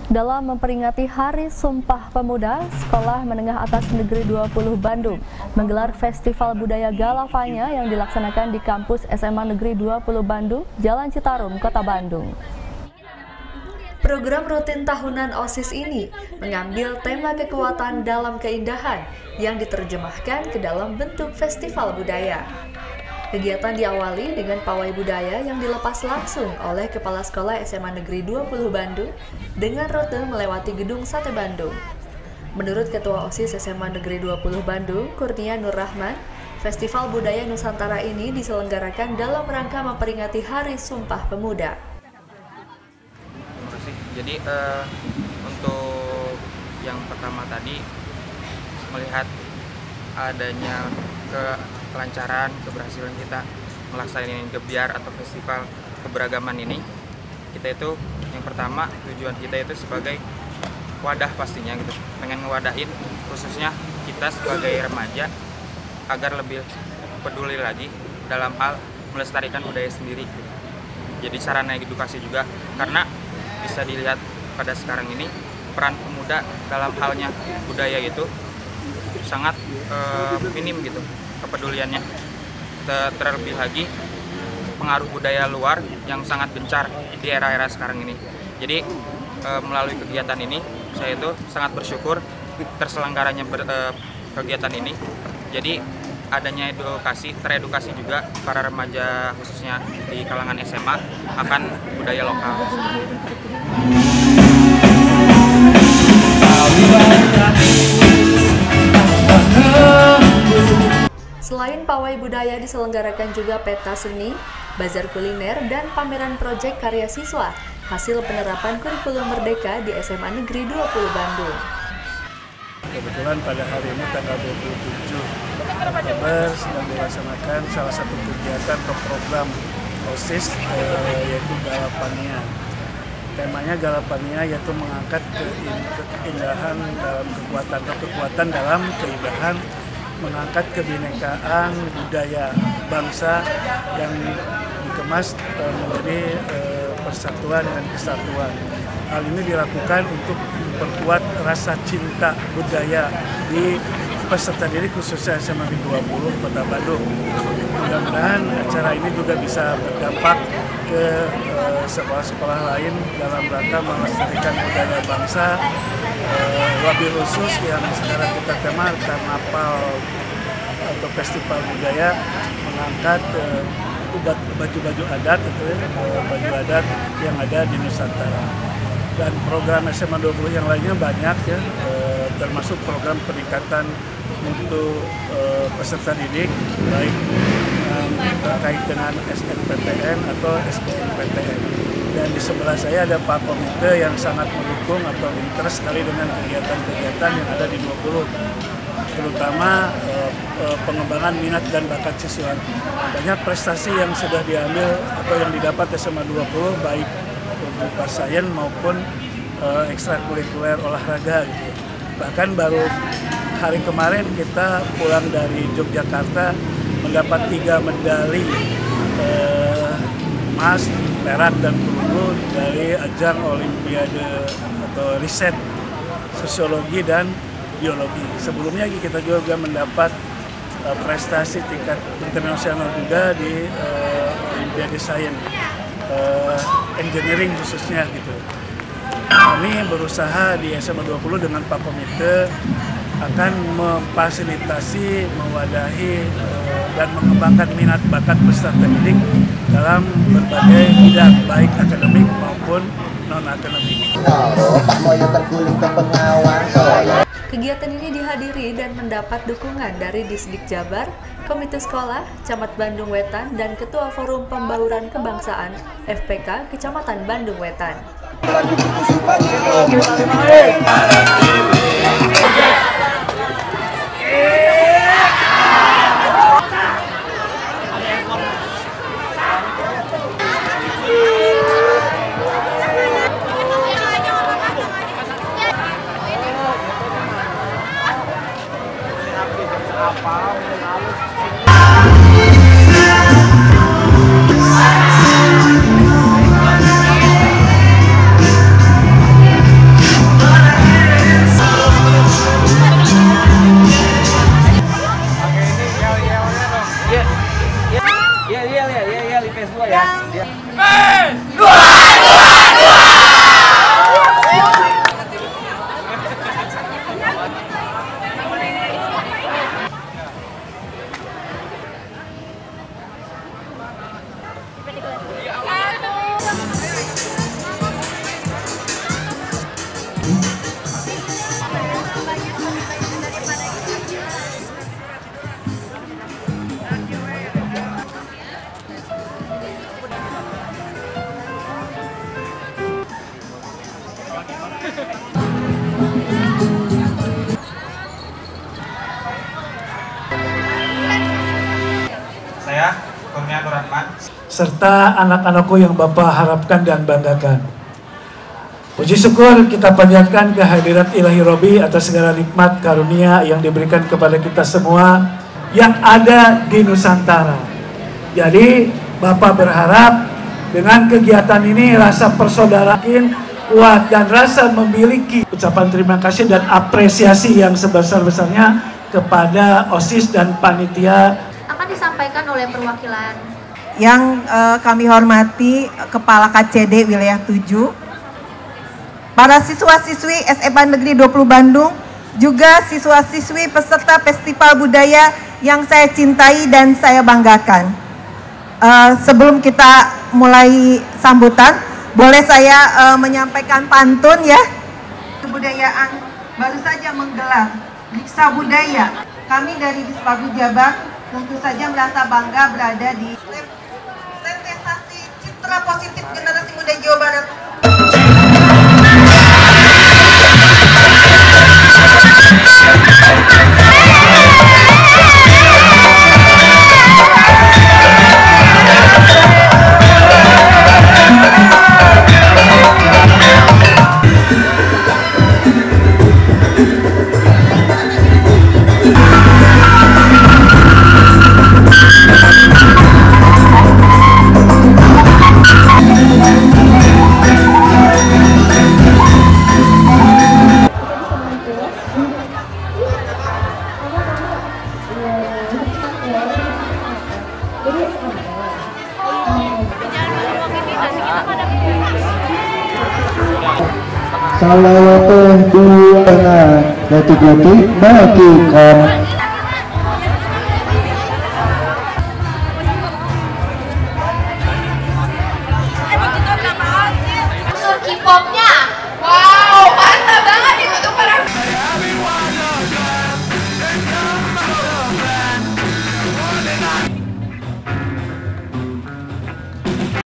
Dalam memperingati Hari Sumpah Pemuda, Sekolah Menengah Atas Negeri 20 Bandung menggelar Festival Budaya Galavanya yang dilaksanakan di kampus SMA Negeri 20 Bandung, Jalan Citarum, Kota Bandung. Program rutin tahunan OSIS ini mengambil tema kekuatan dalam keindahan yang diterjemahkan ke dalam bentuk festival budaya. Kegiatan diawali dengan pawai budaya yang dilepas langsung oleh Kepala Sekolah SMA Negeri 20 Bandung dengan rute melewati Gedung Sate Bandung. Menurut Ketua OSIS SMA Negeri 20 Bandung, Kurnia Nur Rahman, Festival Budaya Nusantara ini diselenggarakan dalam rangka memperingati Hari Sumpah Pemuda. Jadi untuk yang pertama tadi melihat adanya kelancaran, keberhasilan kita melaksanakan gebiar atau festival keberagaman ini, kita itu yang pertama tujuan kita itu sebagai wadah pastinya gitu, pengen ngewadahin khususnya kita sebagai remaja agar lebih peduli lagi dalam hal melestarikan budaya sendiri gitu. Jadi sarana edukasi juga, karena bisa dilihat pada sekarang ini peran pemuda dalam halnya budaya itu sangat minim gitu kepeduliannya. Terlebih lagi pengaruh budaya luar yang sangat gencar di era-era sekarang ini. Jadi melalui kegiatan ini saya itu sangat bersyukur terselenggaranya kegiatan ini. Jadi adanya teredukasi juga para remaja khususnya di kalangan SMA akan budaya lokal. Selain pawai budaya diselenggarakan juga peta seni, bazar kuliner, dan pameran proyek karya siswa hasil penerapan kurikulum Merdeka di SMA Negeri 20 Bandung. Kebetulan pada hari ini tanggal 27 Oktober sedang dilaksanakan salah satu kegiatan atau program OSIS yaitu Galavanya. Temanya Galavanya yaitu mengangkat keindahan dalam kekuatan dalam keindahan, mengangkat kebinekaan budaya bangsa yang dikemas menjadi persatuan dan kesatuan. Hal ini dilakukan untuk memperkuat rasa cinta budaya di peserta didik khususnya SMA 20 Kota Bandung. Mudah-mudahan acara ini juga bisa berdampak ke sekolah-sekolah lain dalam rangka melestarikan budaya bangsa, wabil khusus yang sekarang kita tema Karnaval atau Festival Budaya mengangkat baju-baju adat, baju adat yang ada di Nusantara. Dan program SMA 20 yang lainnya banyak ya, termasuk program peningkatan untuk peserta didik baik terkait dengan SNPTN atau SBMPTN. Dan di sebelah saya ada Pak Komite yang sangat mendukung atau interest sekali dengan kegiatan-kegiatan yang ada di 20, terutama pengembangan minat dan bakat siswa. Banyak prestasi yang sudah diambil atau yang didapat SMA 20 baik berupa sains maupun ekstrakurikuler olahraga gitu. Bahkan baru hari kemarin kita pulang dari Yogyakarta mendapat 3 medali emas, perak, dan perunggu dari ajang olimpiade atau riset sosiologi dan biologi. Sebelumnya kita juga mendapat prestasi tingkat internasional juga di olimpiade sains, engineering khususnya gitu. Kami berusaha di SMA 20 dengan Pak Komite akan memfasilitasi, mewadahi, dan mengembangkan minat bakat peserta didik dalam berbagai bidang, baik akademik maupun non-akademik. Kegiatan ini dihadiri dan mendapat dukungan dari Disdik Jabar, Komite Sekolah, Camat Bandung Wetan, dan Ketua Forum Pembauran Kebangsaan FPK Kecamatan Bandung Wetan. Saya Kurnia Nur Rahman, serta anak-anakku yang Bapak harapkan dan banggakan. Puji syukur kita panjatkan kehadirat Ilahi Robi atas segala nikmat karunia yang diberikan kepada kita semua yang ada di Nusantara. Jadi Bapak berharap dengan kegiatan ini rasa persaudaraan kuat dan rasa memiliki ucapan terima kasih dan apresiasi yang sebesar-besarnya kepada OSIS dan panitia akan disampaikan oleh perwakilan yang kami hormati Kepala KCD Wilayah 7, para siswa-siswi SMA Negeri 20 Bandung, juga siswa-siswi peserta Festival Budaya yang saya cintai dan saya banggakan. Sebelum kita mulai sambutan, boleh saya menyampaikan pantun ya. Kebudayaan baru saja menggelar Diksa Budaya. Kami dari Dispagu Jabar tentu saja merasa bangga berada di sentersasi citra positif generasi muda Jawa Barat. Salawateh dua jati-jati bagi kom